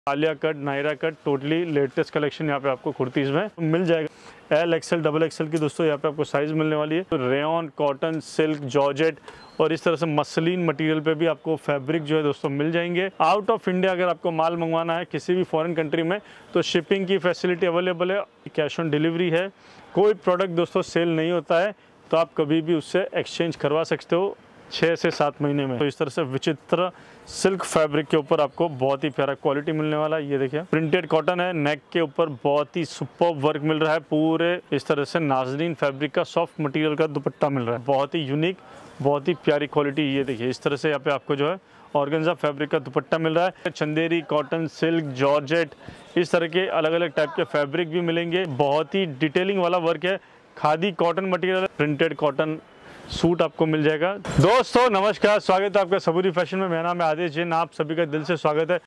Alia cut, Naira cut, totally latest collection यहाँ पे आपको कुर्तीज में मिल जाएगा। एल एक्सएल डबल एक्सएल की दोस्तों यहाँ पे आपको साइज मिलने वाली है। तो रेयन, कॉटन, सिल्क, जॉर्जेट और इस तरह से मसलिन मटेरियल पे भी आपको फैब्रिक जो है दोस्तों मिल जाएंगे। आउट ऑफ इंडिया अगर आपको माल मंगवाना है किसी भी फॉरेन कंट्री में तो शिपिंग की फैसिलिटी अवेलेबल है, कैश ऑन डिलीवरी है। कोई प्रोडक्ट दोस्तों सेल नहीं होता है तो आप कभी भी उससे एक्सचेंज करवा सकते हो 6 से 7 महीने में। तो इस तरह से विचित्र सिल्क फैब्रिक के ऊपर आपको बहुत ही प्यारा क्वालिटी मिलने वाला है। ये देखिए प्रिंटेड कॉटन है, नेक के ऊपर बहुत ही सुपर्ब वर्क मिल रहा है। पूरे इस तरह से नाजरीन फैब्रिक का सॉफ्ट मटेरियल का दुपट्टा मिल रहा है, बहुत ही यूनिक, बहुत ही प्यारी क्वालिटी। ये देखिए इस तरह से यहाँ पे आपको जो है ऑर्गेन्जा फैब्रिक का दुपट्टा मिल रहा है। चंदेरी, कॉटन, सिल्क, जॉर्जेट इस तरह के अलग अलग टाइप के फैब्रिक भी मिलेंगे। बहुत ही डिटेलिंग वाला वर्क है। Khadi cotton material, printed cotton suit आपको मिल जाएगा। दोस्तों नमस्कार, स्वागत है आपका सबूरी फैशन में। मेरा नाम है आदेश जैन, आप सभी का दिल से स्वागत है।